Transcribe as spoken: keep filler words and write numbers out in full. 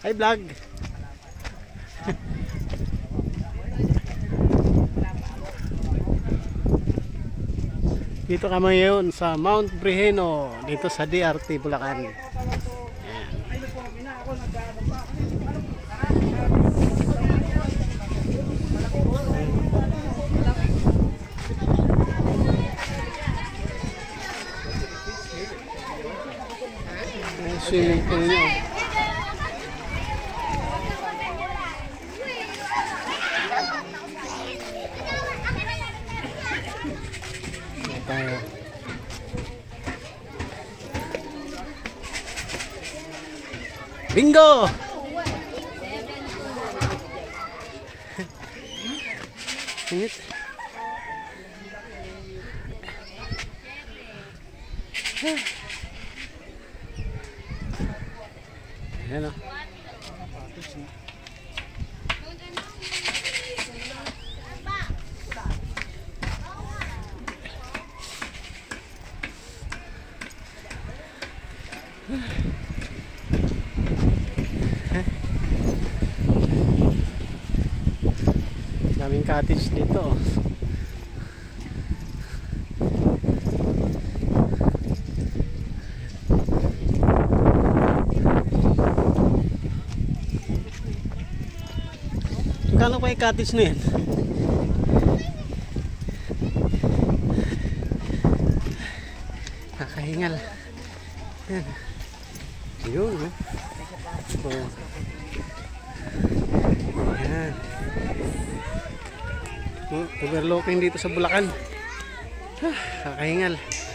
Hi vlog. Dito kami ngayon sa Mount Briheno, dito sa D R T Bulacan. Ayan. Swimming pool niya. Tayo. Bingo! Init. Ayan o. Daming cottage dito. Kano pa yung cottage na yan? Nakahingal. Yan. Yun. Oh. Yan. Oh, overlooking dito sa Bulacan. Ah, kakahingal.